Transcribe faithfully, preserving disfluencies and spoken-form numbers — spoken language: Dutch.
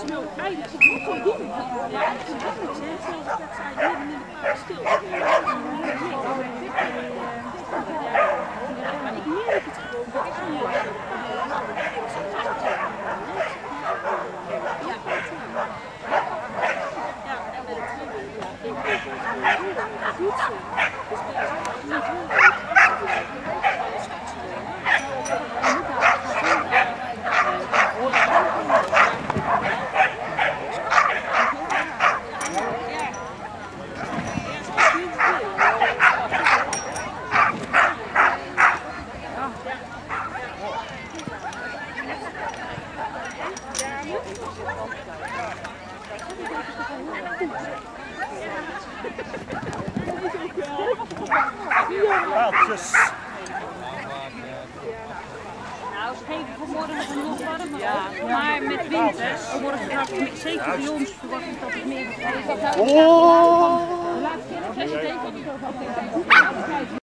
nou eigenlijk zo kan doen. Ja, het is anders, hè. Zoals ik net zei, midden in de paard stil. Ja, maar ik merk het gewoon. Dat is niet. Ja, ja, en met het tweede, ja, ik denk dat het goed zo. Dus ik niet Paaltjes. Nou, ze geven vanmorgen nog warm, ja. Maar met wind, hè. Morgen gaat het zeker bij ons verwacht ik dat het meer gaat. Oh! De laatste keer dat je